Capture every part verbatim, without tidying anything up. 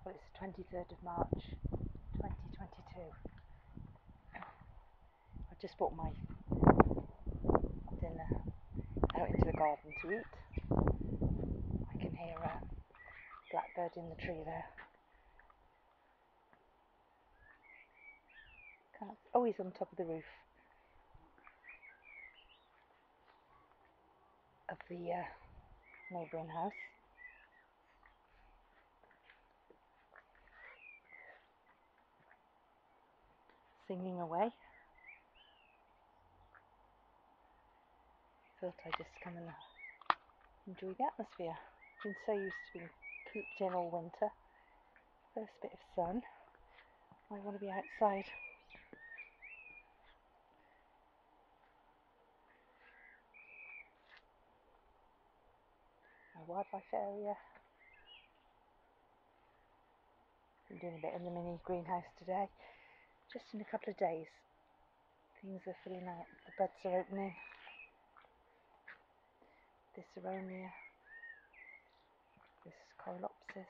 Well, it's the twenty-third of March twenty twenty-two. I just brought my dinner out into the garden to eat. I can hear a blackbird in the tree there. Can't, oh, he's on top of the roof of the uh, neighbouring house. Singing away. Thought I'd just come and enjoy the atmosphere. Been so used to being cooped in all winter. First bit of sun. I want to be outside. My wildlife area. Been doing a bit in the mini greenhouse today. Just in a couple of days, things are filling out. The buds are opening. This aronia. This coreopsis.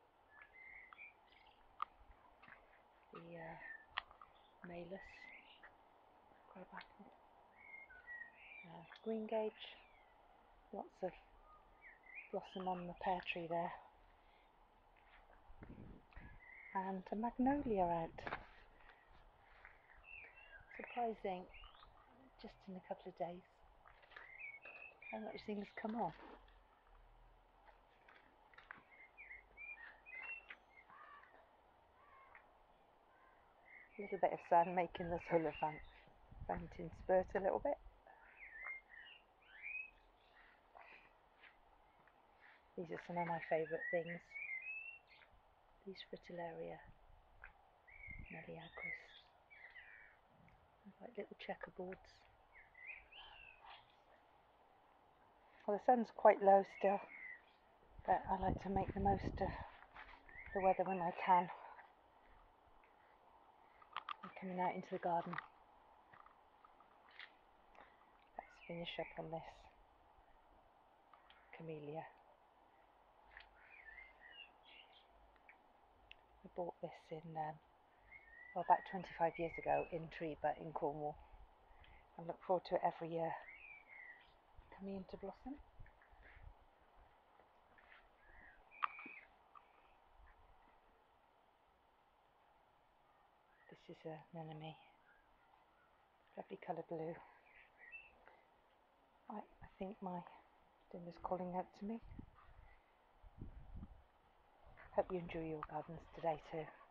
The uh, malus. Crabapple. Uh, green gage. Lots of blossom on the pear tree there. And a magnolia out. Surprising, just in a couple of days, how much things come on. A little bit of sun making the solar fountain spurt a little bit. These are some of my favourite things. These fritillaria, meliacris, like little checkerboards. Well, the sun's quite low still, but I like to make the most of the weather when I can. I'm coming out into the garden. Let's finish up on this camellia. I bought this in, um, well, about twenty-five years ago in Treba in Cornwall. I look forward to it every year coming into blossom. This is a anemone, lovely colour blue. I, I think my dinner's calling out to me. Hope you enjoy your gardens today too.